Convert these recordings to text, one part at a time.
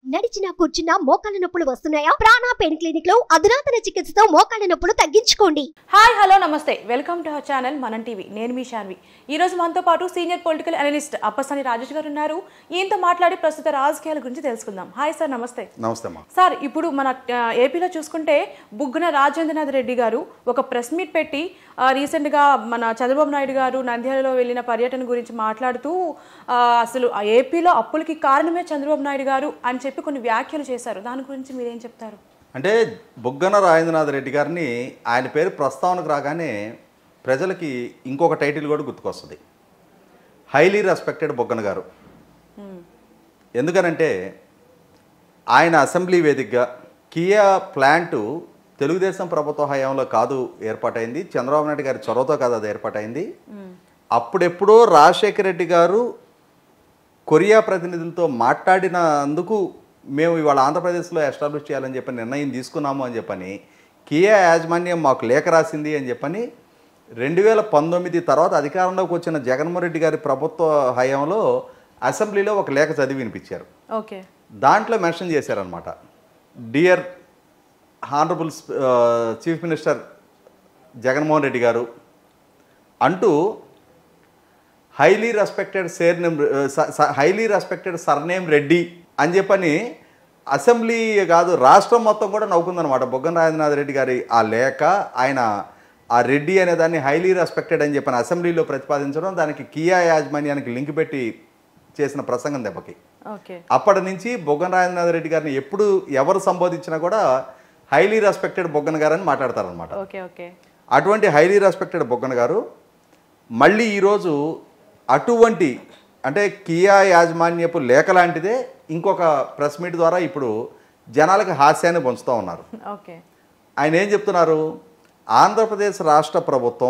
నడిచినా కూర్చున్నా మోకాళ్ళ నొప్పులు వస్తున్నాయా? ప్రాణ పెయిన్ క్లినిక్ లో అధునాతన చికిత్సతో మోకాళ్ళ నొప్పులు తగ్గించుకోండి. హాయ్ హలో నమస్తే, welcome to our channel Manam TV. నేను మీ శాన్వి. ఈ రోజు మనతో పాటు senior political analyst Appasani Rajesh garu ఉన్నారు. ఈయనతో మాట్లాడి ప్రస్తుత రాజకీయాల గురించి తెలుసుకుందాం. హాయ్ సార్, నమస్తే. నమస్తే సార్, ఇప్పుడు మన ఏపీలో చూసుకుంటే బుగ్గన రాజేంద్రనాథ్ రెడ్డి గారు ఒక ప్రెస్ మీట్ పెట్టి రీసెంట్గా మన చంద్రబాబు నాయుడు గారు నంద్యాలలో వెళ్ళిన పర్యటన గురించి మాట్లాడుతూ అసలు ఏపీలో అప్పులకి కారణమే చంద్రబాబు నాయుడు గారు అని చెప్పి కొన్ని వ్యాఖ్యలు చేశారు. దాని గురించి మీరేం చెప్తారు? అంటే బుగ్గన రాజేంద్రనాథ్ రెడ్డి గారిని ఆయన పేరు ప్రస్తావనకు రాగానే ప్రజలకి ఇంకొక టైటిల్ కూడా గుర్తుకొస్తుంది, హైలీ రెస్పెక్టెడ్ బుగ్గన గారు. ఎందుకనంటే ఆయన అసెంబ్లీ వేదికగా కియా ప్లాంటు తెలుగుదేశం ప్రభుత్వ హయాంలో కాదు ఏర్పాటైంది, చంద్రబాబు నాయుడు గారి చొరవతో కాదు అది ఏర్పాటైంది. అప్పుడెప్పుడో రాజశేఖర రెడ్డి గారు కొరియా ప్రతినిధులతో మాట్లాడినందుకు మేము ఇవాళ ఆంధ్రప్రదేశ్లో ఎస్టాబ్లిష్ చేయాలని చెప్పి నిర్ణయం తీసుకున్నాము అని చెప్పని కియా యాజమాన్యం మాకు లేఖ రాసింది అని చెప్పని 2019 తర్వాత అధికారంలోకి వచ్చిన జగన్మోహన్ రెడ్డి గారి ప్రభుత్వ హయాంలో అసెంబ్లీలో ఒక లేఖ చదివి వినిపించారు. ఓకే, దాంట్లో మెన్షన్ చేశారనమాట, dear honourable chief minister Jaganmohan Reddy garu అంటూ హైలీ రెస్పెక్టెడ్ సర్నేమ్ రెడ్డి అని చెప్పని అసెంబ్లీ కాదు రాష్ట్రం మొత్తం కూడా నవ్వుకుందనమాట. బుగ్గన రాజేంద్రనాథ్ రెడ్డి గారి ఆ లేఖ, ఆయన ఆ రెడ్డి అనే దాన్ని హైలీ రెస్పెక్టెడ్ అని చెప్పని అసెంబ్లీలో ప్రతిపాదించడం, దానికి కియా యాజమాన్యానికి లింక్ పెట్టి చేసిన ప్రసంగం దెబ్బకి అప్పటి నుంచి బుగ్గన రాజేంద్రనాథ్ రెడ్డి గారిని ఎప్పుడు ఎవరు సంబోధించినా కూడా హైలీ రెస్పెక్టెడ్ బుగ్గన గారు అని మాట్లాడతారనమాట. అటువంటి హైలీ రెస్పెక్టెడ్ బుగ్గన గారు మళ్ళీ ఈరోజు అటువంటి అంటే కియా యాజమాన్యపు లేఖ లాంటిదే ఇంకొక ప్రెస్ మీట్ ద్వారా ఇప్పుడు జనాలకు హాస్యాన్ని పంచుతూ ఉన్నారు. ఆయన ఏం చెప్తున్నారు, ఆంధ్రప్రదేశ్ రాష్ట్ర ప్రభుత్వం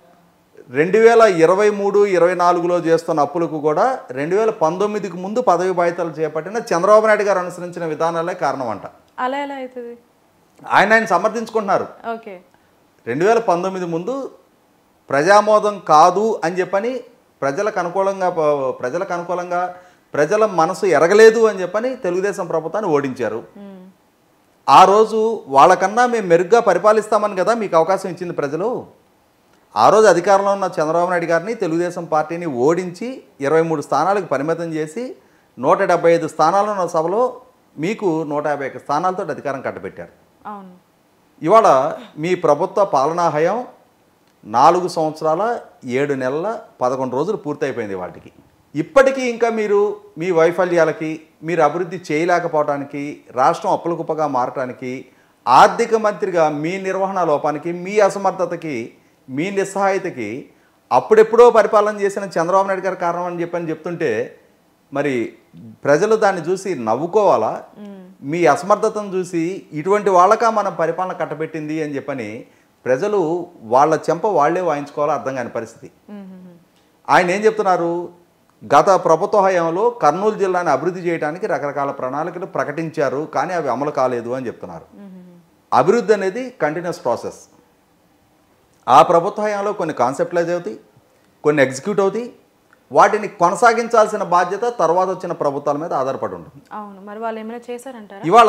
2023-24లో చేస్తున్న అప్పులకు కూడా 2019కి ముందు పదవి బాధ్యతలు చేపట్టిన చంద్రబాబు నాయుడు గారు అనుసరించిన విధానాలే కారణం అంట. అలా ఎలా అవుతుంది? ఆయన సమర్థించుకుంటున్నారు. 2019 ముందు ప్రజామోదం కాదు అని చెప్పని ప్రజలకు అనుకూలంగా ప్రజల మనసు ఎరగలేదు అని చెప్పని తెలుగుదేశం ప్రభుత్వాన్ని ఓడించారు. ఆ రోజు వాళ్ళకన్నా మేము మెరుగ్గా పరిపాలిస్తామని కదా మీకు అవకాశం ఇచ్చింది ప్రజలు. ఆ రోజు అధికారంలో ఉన్న చంద్రబాబు నాయుడు గారిని తెలుగుదేశం పార్టీని ఓడించి 23 స్థానాలకు పరిమితం చేసి 175 స్థానాలు ఉన్న సభలో మీకు 151 స్థానాలతో అధికారం కట్టబెట్టారు. ఇవాళ మీ ప్రభుత్వ పాలనా హయం 4 సంవత్సరాల 7 నెలల 11 రోజులు పూర్తయిపోయింది. వాటికి ఇప్పటికీ ఇంకా మీరు మీ వైఫల్యాలకి, మీరు అభివృద్ధి చేయలేకపోవడానికి, రాష్ట్రం అప్పుల కుప్పగా మారటానికి, ఆర్థిక మంత్రిగా మీ నిర్వహణ లోపానికి, మీ అసమర్థతకి, మీ నిస్సహాయతకి అప్పుడెప్పుడో పరిపాలన చేసిన చంద్రబాబు నాయుడు గారి కారణం అని చెప్పని చెప్తుంటే మరి ప్రజలు దాన్ని చూసి నవ్వుకోవాలా? మీ అసమర్థతను చూసి ఇటువంటి వాళ్ళకా మనం పరిపాలన కట్టబెట్టింది అని చెప్పని ప్రజలు వాళ్ళ చెంప వాళ్లే వాయించుకోవాలో అర్థం కాని పరిస్థితి. ఆయన ఏం చెప్తున్నారు, గత ప్రభుత్వ హయాంలో కర్నూలు జిల్లాని అభివృద్ధి చేయడానికి రకరకాల ప్రణాళికలు ప్రకటించారు, కానీ అవి అమలు కాలేదు అని చెప్తున్నారు. అభివృద్ధి అనేది కంటిన్యూస్ ప్రాసెస్. ఆ ప్రభుత్వ హయాంలో కొన్ని కాన్సెప్టలైజ్ అవుతాయి, కొన్ని ఎగ్జిక్యూట్ అవుతాయి, వాటిని కొనసాగించాల్సిన బాధ్యత తర్వాత వచ్చిన ప్రభుత్వాల మీద ఆధారపడి ఉంటుంది. ఇవాళ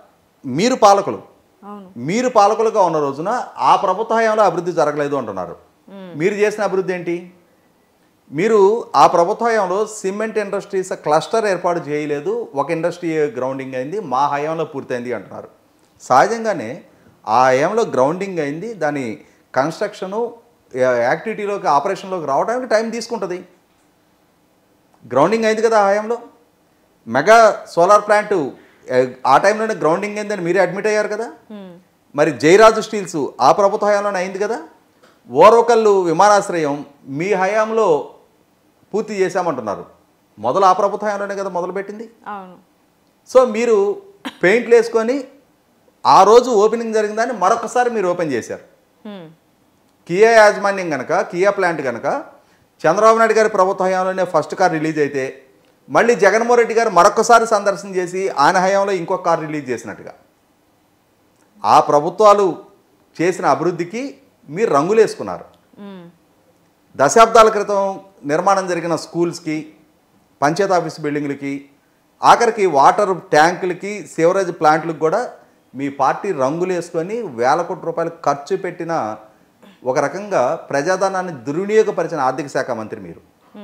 మీరు పాలకులుగా ఉన్న రోజున ఆ ప్రభుత్వ హయాంలో అభివృద్ధి జరగలేదు అంటున్నారు. మీరు చేసిన అభివృద్ధి ఏంటి? మీరు ఆ ప్రభుత్వ హయాంలో సిమెంట్ ఇండస్ట్రీస్ క్లస్టర్ ఏర్పాటు చేయలేదు, ఒక ఇండస్ట్రీ గ్రౌండింగ్ అయింది, మా హయాంలో పూర్తయింది అంటున్నారు. సహజంగానే ఆ హయాంలో గ్రౌండింగ్ అయింది, దాని కన్స్ట్రక్షను యాక్టివిటీలోకి ఆపరేషన్లోకి రావడానికి టైం తీసుకుంటుంది. గ్రౌండింగ్ అయింది కదా ఆ హయాంలో. మెగా సోలార్ ప్లాంట్ ఆ టైంలోనే గ్రౌండింగ్ అయిందని మీరే అడ్మిట్ అయ్యారు కదా. మరి జయరాజు స్టీల్స్ ఆ ప్రభుత్వ హయాంలోనే అయింది కదా. ఓరవకల్లు విమానాశ్రయం మీ హయాంలో పూర్తి చేశామంటున్నారు, మొదలు ఆ ప్రభుత్వ హయాంలోనే కదా మొదలుపెట్టింది. సో మీరు పెయింట్లు వేసుకొని ఆ రోజు ఓపెనింగ్ జరిగిందని మరొకసారి మీరు ఓపెన్ చేశారు. కియా యాజమాన్యం కనుక, కియా ప్లాంట్ కనుక చంద్రబాబు నాయుడు గారి ప్రభుత్వ హయాంలోనే ఫస్ట్ కార్ రిలీజ్ అయితే మళ్ళీ జగన్మోహన్ రెడ్డి గారు మరొకసారి సందర్శన చేసి ఆయన హయాంలో ఇంకొక కార్ రిలీజ్ చేసినట్టుగా ఆ ప్రభుత్వాలు చేసిన అభివృద్ధికి మీరు రంగులేసుకున్నారు. దశాబ్దాల క్రితం నిర్మాణం జరిగిన స్కూల్స్కి, పంచాయత్ ఆఫీస్ బిల్డింగ్లకి, ఆఖరికి వాటర్ ట్యాంకులకి సివరేజ్ ప్లాంట్లకు కూడా మీ పార్టీ రంగులు వేసుకొని వేల కోట్ల రూపాయలు ఖర్చు పెట్టిన ఒక రకంగా ప్రజాధనాన్ని దుర్వినియోగపరిచిన ఆర్థిక శాఖ మంత్రి మీరు.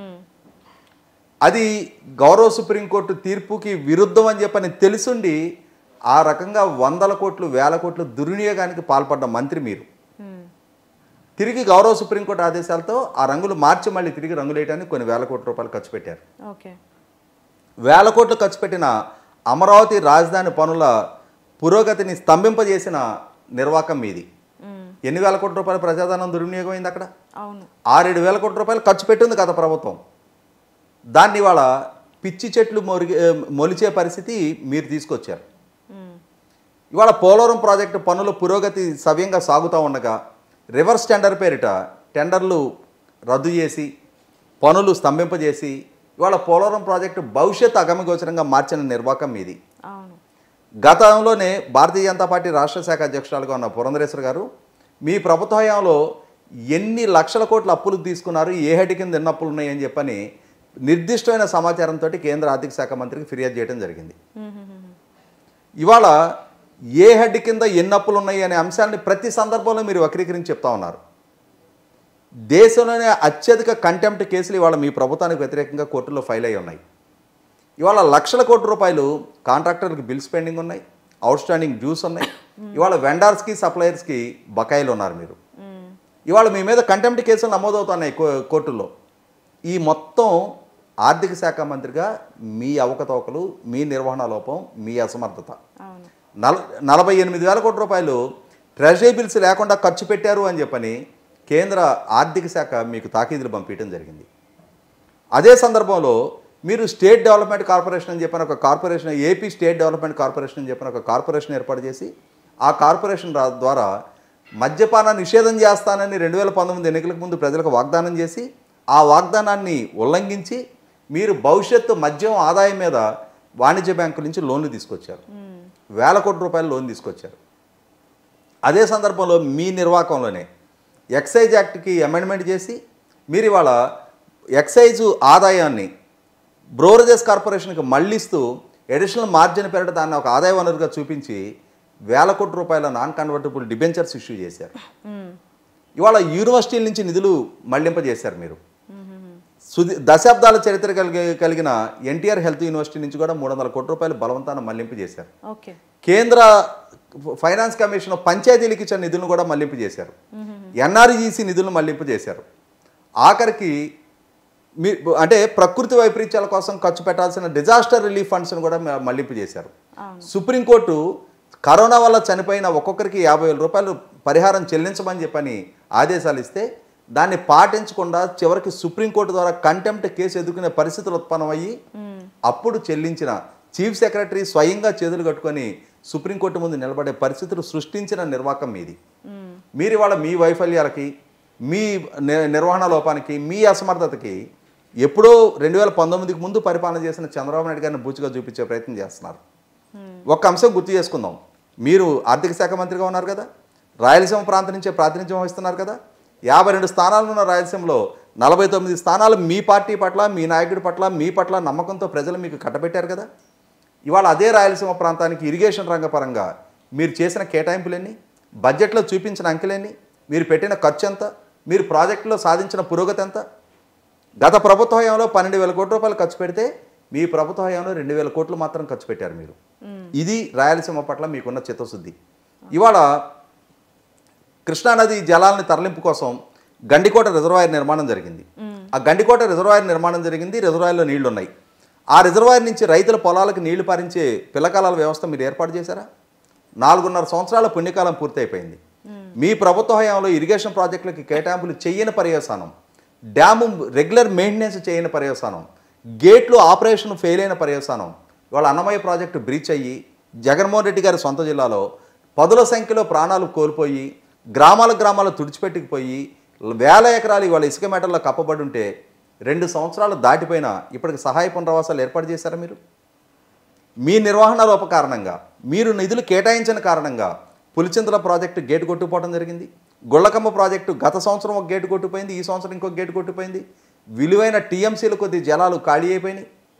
అది గౌరవ సుప్రీంకోర్టు తీర్పుకి విరుద్ధం అని చెప్పని తెలుసుండి ఆ రకంగా వందల కోట్లు వేల కోట్లు దుర్వినియోగానికి పాల్పడ్డ మంత్రి మీరు. తిరిగి గౌరవ సుప్రీంకోర్టు ఆదేశాలతో ఆ రంగులు మార్చి మళ్ళీ తిరిగి రంగులు వేయడానికి కొన్ని వేల కోట్ల రూపాయలు ఖర్చు పెట్టారు. వేల కోట్లు ఖర్చు పెట్టిన అమరావతి రాజధాని పనుల పురోగతిని స్తంభింపజేసిన నిర్వాకం మీది. ఎన్ని వేల కోట్ల రూపాయల ప్రజాధనం దుర్వినియోగం అయింది అక్కడ? 6-7 వేల కోట్ల రూపాయలు ఖర్చు పెట్టింది గత ప్రభుత్వం. దాన్ని ఇవాళ పిచ్చి చెట్లు మొలిచే పరిస్థితి మీరు తీసుకొచ్చారు. ఇవాళ పోలవరం ప్రాజెక్టు పనుల పురోగతి సవ్యంగా సాగుతూ ఉండగా రివర్స్ టెండర్ పేరిట టెండర్లు రద్దు చేసి పనులు స్తంభింపజేసి ఇవాళ పోలవరం ప్రాజెక్టు భవిష్యత్తు అగమగోచరంగా మార్చిన నిర్వాకం మీది. గతంలోనే భారతీయ జనతా పార్టీ రాష్ట్ర శాఖ అధ్యక్షురాలుగా ఉన్న పురంధరేశ్వర్ గారు మీ ప్రభుత్వ హయాంలో ఎన్ని లక్షల కోట్ల అప్పులు తీసుకున్నారు, ఏ హెడ్ కింద ఎన్ని అప్పులు ఉన్నాయని చెప్పని నిర్దిష్టమైన సమాచారంతో కేంద్ర ఆర్థిక శాఖ మంత్రికి ఫిర్యాదు చేయడం జరిగింది. ఇవాళ ఏ హెడ్ కింద ఎన్ని అప్పులు ఉన్నాయి అనే అంశాన్ని ప్రతి సందర్భంలో మీరు వక్రీకరించి చెప్తా ఉన్నారు. దేశంలోనే అత్యధిక కంటెంప్ట్ కేసులు ఇవాళ మీ ప్రభుత్వానికి వ్యతిరేకంగా కోర్టులో ఫైల్ అయి ఉన్నాయి. ఇవాళ లక్షల కోట్ల రూపాయలు కాంట్రాక్టర్కి బిల్స్ పెండింగ్ ఉన్నాయి, అవుట్ స్టాండింగ్ డ్యూస్ ఉన్నాయి. ఇవాళ వెండర్స్కి సప్లయర్స్కి బకాయిలు ఉన్నారు మీరు. ఇవాళ మీ మీద కంటెంప్ట్ కేసులు నమోదవుతున్నాయి కోర్టుల్లో. ఈ మొత్తం ఆర్థిక శాఖ మంత్రిగా మీ అవకతవకలు, మీ నిర్వహణ లోపం, మీ అసమర్థత. 48 వేల కోట్ల రూపాయలు ట్రెజరీ బిల్స్ లేకుండా ఖర్చు పెట్టారు అని చెప్పని కేంద్ర ఆర్థిక శాఖ మీకు తాకీదులు పంపించడం జరిగింది. అదే సందర్భంలో మీరు స్టేట్ డెవలప్మెంట్ కార్పొరేషన్ అని చెప్పిన ఒక corporation, AP state development corporation అని చెప్పిన ఒక కార్పొరేషన్ ఏర్పాటు చేసి ఆ కార్పొరేషన్ ద్వారా మద్యపాన నిషేధం చేస్తానని 2019 ఎన్నికలకు ముందు ప్రజలకు వాగ్దానం చేసి ఆ వాగ్దానాన్ని ఉల్లంఘించి మీరు భవిష్యత్తు మద్యం ఆదాయం మీద వాణిజ్య బ్యాంకుల నుంచి లోన్లు తీసుకొచ్చారు. వేల కోట్ల రూపాయల లోన్ తీసుకొచ్చారు. అదే సందర్భంలో మీ నిర్వాకంలోనే ఎక్సైజ్ యాక్ట్కి అమెండ్మెంట్ చేసి మీరు ఇవాళ ఎక్సైజ్ ఆదాయాన్ని బ్రోవరేజెస్ కార్పొరేషన్కి మళ్ళిస్తూ అడిషనల్ మార్జిన్ పేరిట దాన్ని ఒక ఆదాయ వనరుగా చూపించి వేల కోట్ల రూపాయల నాన్ కన్వర్టబుల్ డిబెంచర్స్ ఇష్యూ చేశారు. ఇవాళ యూనివర్సిటీల నుంచి నిధులు మళ్లింపజేశారు మీరు. దశాబ్దాల చరిత్ర కలిగిన ఎన్టీఆర్ హెల్త్ యూనివర్సిటీ నుంచి కూడా 300 కోట్ల రూపాయలు బలవంతాన్ని మళ్లింపు చేశారు. కేంద్ర ఫైనాన్స్ కమిషన్ పంచాయతీలకు ఇచ్చిన నిధులను కూడా మళ్లింపు చేశారు. ఎన్ఆర్జీసీ నిధులను మళ్లింపు చేశారు. ఆఖరికి మీ అంటే ప్రకృతి వైపరీత్యాల కోసం ఖర్చు పెట్టాల్సిన డిజాస్టర్ రిలీఫ్ ఫండ్స్ను కూడా మళ్లింపు చేశారు. సుప్రీంకోర్టు కరోనా వల్ల చనిపోయిన ఒక్కొక్కరికి 50,000 రూపాయలు పరిహారం చెల్లించమని చెప్పని ఆదేశాలు ఇస్తే దాన్ని పాటించకుండా చివరికి సుప్రీంకోర్టు ద్వారా కంటెంప్ట్ కేసు ఎదుర్కొనే పరిస్థితులు ఉత్పన్నమయ్యి అప్పుడు చెల్లించిన చీఫ్ సెక్రటరీ స్వయంగా చేతులు కట్టుకొని సుప్రీంకోర్టు ముందు నిలబడే పరిస్థితులు సృష్టించిన నిర్వాకం మీది. మీరు ఇవాళ మీ వైఫల్యాలకి, మీ నిర్వహణ లోపానికి, మీ అసమర్థతకి ఎప్పుడో 2019కి ముందు పరిపాలన చేసిన చంద్రబాబు నాయుడు గారిని బూచిగా చూపించే ప్రయత్నం చేస్తున్నారు. ఒక్క అంశం గుర్తు చేసుకుందాం. మీరు ఆర్థిక శాఖ మంత్రిగా ఉన్నారు కదా, రాయలసీమ ప్రాంతం నుంచే ప్రాతినిధ్యం వహిస్తున్నారు కదా. 52 స్థానాలు ఉన్న రాయలసీమలో 49 స్థానాలు మీ పార్టీ పట్ల, మీ నాయకుడి పట్ల, మీ పట్ల నమ్మకంతో ప్రజలు మీకు కట్టబెట్టారు కదా. ఇవాళ అదే రాయలసీమ ప్రాంతానికి ఇరిగేషన్ రంగపరంగా మీరు చేసిన కేటాయింపులెన్ని, బడ్జెట్లో చూపించిన అంకెలెన్ని, మీరు పెట్టిన ఖర్చు ఎంత, మీరు ప్రాజెక్టులో సాధించిన పురోగతి ఎంత? గత ప్రభుత్వ హయాంలో 12,000 కోట్ల రూపాయలు ఖర్చు పెడితే మీ ప్రభుత్వ హయాంలో 2,000 కోట్లు మాత్రం ఖర్చు పెట్టారు మీరు. ఇది రాయలసీమ పట్ల మీకున్న చిత్తశుద్ధి. ఇవాళ కృష్ణానది జలాలను తరలింపు కోసం గండికోట రిజర్వాయర్ నిర్మాణం జరిగింది. ఆ గండికోట రిజర్వాయర్ నిర్మాణం జరిగింది. రిజర్వాయర్లో నీళ్లు ఉన్నాయి. ఆ రిజర్వాయర్ నుంచి రైతుల పొలాలకు నీళ్లు పారించే పిల్లకాలాల వ్యవస్థ మీరు ఏర్పాటు చేశారా? 4.5 సంవత్సరాల పుణ్యకాలం పూర్తయిపోయింది. మీ ప్రభుత్వ హయాంలో ఇరిగేషన్ ప్రాజెక్టులకి కేటాయింపులు చేయని పర్యవసానం, డ్యాము రెగ్యులర్ మెయింటెనెన్స్ చేయని పర్యవసానం, గేట్లు ఆపరేషన్ ఫెయిల్ అయిన పర్యవసానం, ఇవాళ అన్నమయ్య ప్రాజెక్టు బ్రీచ్ అయ్యి జగన్మోహన్ రెడ్డి గారి సొంత జిల్లాలో పదుల సంఖ్యలో ప్రాణాలు కోల్పోయి గ్రామాలు తుడిచిపెట్టుకుపోయి వేల ఎకరాలు ఇవాళ ఇసుక మేటల్లో కప్పబడి ఉంటే 2 సంవత్సరాలు దాటిపోయినా ఇప్పటికి సహాయ పునరావాసాలు ఏర్పాటు చేశారా మీరు? మీ నిర్వహణ లోప కారణంగా, మీరు నిధులు కేటాయించిన కారణంగా పులిచింతల ప్రాజెక్టు గేటు కొట్టుకుపోవడం జరిగింది. గుళ్ళకమ్మ ప్రాజెక్టు గత సంవత్సరం ఒక గేటు కొట్టుకుపోయింది, ఈ సంవత్సరం ఇంకొక గేటు కొట్టుకుపోయింది. విలువైన టీఎంసీల కొద్ది జలాలు ఖాళీ అయిపోయినాయి.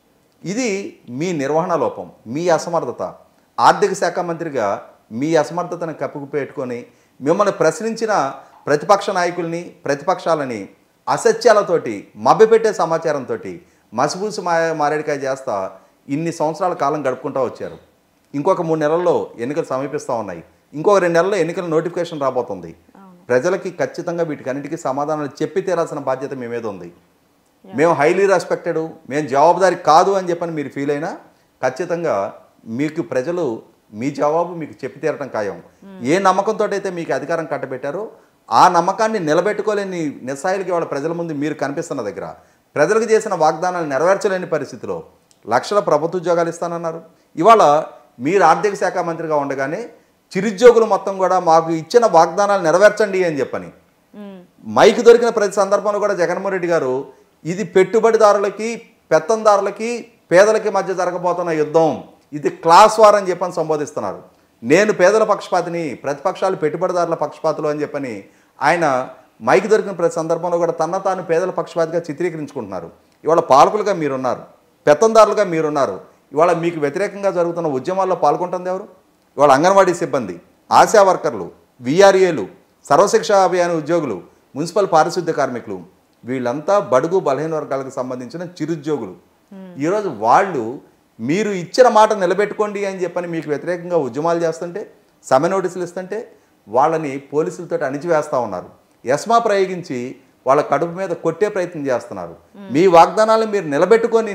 ఇది మీ నిర్వహణ లోపం, మీ అసమర్థత. ఆర్థిక శాఖ మంత్రిగా మీ అసమర్థతను కప్పుకుపెట్టుకొని మిమ్మల్ని ప్రశ్నించిన ప్రతిపక్ష నాయకుల్ని, ప్రతిపక్షాలని అసత్యాలతోటి, మభ్యపెట్టే సమాచారంతో మసిపూసి మారేడికాయ చేస్తా ఇన్ని సంవత్సరాల కాలం గడుపుకుంటూ వచ్చారు. ఇంకొక 3 నెలల్లో ఎన్నికలు సమీపిస్తూ ఉన్నాయి. ఇంకొక 2 నెలల్లో ఎన్నికల నోటిఫికేషన్ రాబోతుంది. ప్రజలకి ఖచ్చితంగా వీటికన్నిటికీ సమాధానాలు చెప్పి తీరాల్సిన బాధ్యత మీ మీద ఉంది. మేము హైలీ రెస్పెక్టెడ్, మేము జవాబుదారి కాదు అని చెప్పని మీరు ఫీల్ అయినా ఖచ్చితంగా మీకు ప్రజలు మీ జవాబు మీకు చెప్పి తీరటం ఖాయం. ఏ నమ్మకంతో అయితే మీకు అధికారం కట్టబెట్టారో ఆ నమ్మకాన్ని నిలబెట్టుకోలేని నిస్సాయులకి వాళ్ళ ప్రజల ముందు మీరు కనిపిస్తున్న దగ్గర ప్రజలకు చేసిన వాగ్దానాలు నెరవేర్చలేని పరిస్థితిలో లక్షల ప్రభుత్వ ఉద్యోగాలు ఇస్తానన్నారు. ఇవాళ మీరు ఆర్థిక శాఖ మంత్రిగా ఉండగానే చిరుద్యోగులు మొత్తం కూడా మాకు ఇచ్చిన వాగ్దానాలు నెరవేర్చండి అని చెప్పని మైక్ దొరికిన ప్రతి సందర్భంలో కూడా జగన్మోహన్ రెడ్డి గారు ఇది పెట్టుబడిదారులకి, పెత్తందారులకి, పేదలకి మధ్య జరగబోతున్న యుద్ధం, ఇది క్లాస్ వార్ అని చెప్పని సంబోధిస్తున్నారు. నేను పేదల పక్షపాతిని, ప్రతిపక్షాలు పెట్టుబడిదారుల పక్షపాతులు అని చెప్పని ఆయన మైక్ దొరికిన ప్రతి సందర్భంలో కూడా తాను పేదల పక్షపాతిగా చిత్రీకరించుకుంటున్నారు. ఇవాళ పాలకులుగా మీరున్నారు, పెత్తందారులుగా మీరున్నారు. ఇవాళ మీకు వ్యతిరేకంగా జరుగుతున్న ఉద్యమాల్లో పాల్గొంటుంది ఎవరు? ఇవాళ అంగన్వాడీ సిబ్బంది, ఆశా వర్కర్లు, విఆర్ఏలు, సర్వశిక్ష అభియాన ఉద్యోగులు, మున్సిపల్ పారిశుద్ధ్య కార్మికులు, వీళ్ళంతా బడుగు బలహీన వర్గాలకు సంబంధించిన చిరుద్యోగులు. ఈరోజు వాళ్ళు మీరు ఇచ్చిన మాట నిలబెట్టుకోండి అని చెప్పని మీకు వ్యతిరేకంగా ఉద్యమాలు చేస్తుంటే, సమ్మె నోటీసులు ఇస్తుంటే వాళ్ళని పోలీసులతో అణిచివేస్తూ ఉన్నారు. ఎస్మా ప్రయోగించి వాళ్ళ కడుపు మీద కొట్టే ప్రయత్నం చేస్తున్నారు. మీ వాగ్దానాలను మీరు నిలబెట్టుకొని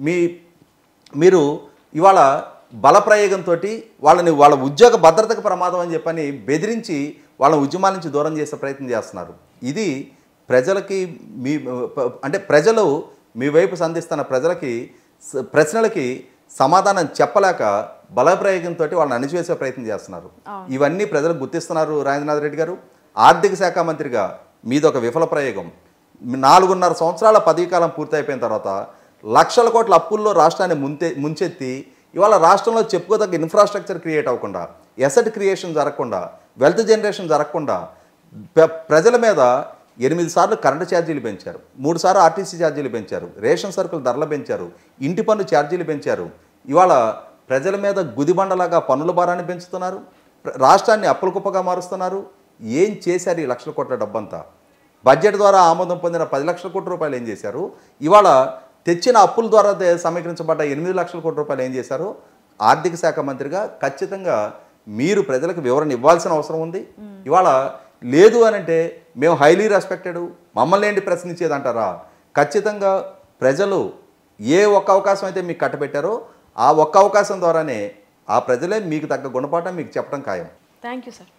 మీరు ఇవాళ బలప్రయోగంతో వాళ్ళ ఉద్యోగ భద్రతకు ప్రమాదం అని చెప్పని బెదిరించి వాళ్ళ ఉద్యమాల నుంచి దూరం చేసే ప్రయత్నం చేస్తున్నారు. ఇది ప్రజలకి ప్రజలు మీ వైపు సంధిస్తున్న ప్రశ్నలకి సమాధానం చెప్పలేక బలప్రయోగంతో వాళ్ళని అణిచివేసే ప్రయత్నం చేస్తున్నారు. ఇవన్నీ ప్రజలు గుర్తిస్తున్నారు. రాజేంద్రనాథ్ రెడ్డి గారు ఆర్థిక శాఖ మంత్రిగా మీదొక విఫల ప్రయోగం. 4.5 సంవత్సరాల పదవీకాలం పూర్తయిపోయిన తర్వాత లక్షల కోట్ల అప్పుల్లో రాష్ట్రాన్ని ముంచెత్తి ఇవాళ రాష్ట్రంలో చెప్పుకోదగ్గ ఇన్ఫ్రాస్ట్రక్చర్ క్రియేట్ అవ్వకుండా, ఎసెట్ క్రియేషన్ జరగకుండా, వెల్త్ జనరేషన్ జరగకుండా ప్రజల మీద 8 సార్లు కరెంటు ఛార్జీలు పెంచారు, 3 సార్లు ఆర్టీసీ ఛార్జీలు పెంచారు, రేషన్ సరుకులు ధరలు పెంచారు, ఇంటి పన్ను ఛార్జీలు పెంచారు. ఇవాళ ప్రజల మీద గుదిబండలాగా పన్నుల భారాన్ని పెంచుతున్నారు, రాష్ట్రాన్ని అప్పుల కుప్పగా మారుస్తున్నారు. ఏం చేశారు ఈ లక్షల కోట్ల డబ్బంతా? బడ్జెట్ ద్వారా ఆమోదం పొందిన 10 లక్షల కోట్ల రూపాయలు ఏం చేశారు? ఇవాళ తెచ్చిన అప్పుల ద్వారా సమీకరించబడ్డ 8 లక్షల కోట్ల రూపాయలు ఏం చేశారు? ఆర్థిక శాఖ మంత్రిగా ఖచ్చితంగా మీరు ప్రజలకు వివరణ ఇవ్వాల్సిన అవసరం ఉంది. ఇవాళ లేదు అనంటే మేము హైలీ రెస్పెక్టెడ్, మమ్మల్ని ఏంటి ప్రశ్నించేది అంటారా? ఖచ్చితంగా ప్రజలు ఏ ఒక్క అవకాశం అయితే మీకు కట్టబెట్టారో ఆ ఒక్క అవకాశం ద్వారానే ఆ ప్రజలే మీకు తగ్గ గుణపాఠం మీకు చెప్పడం ఖాయం. Thank you sir.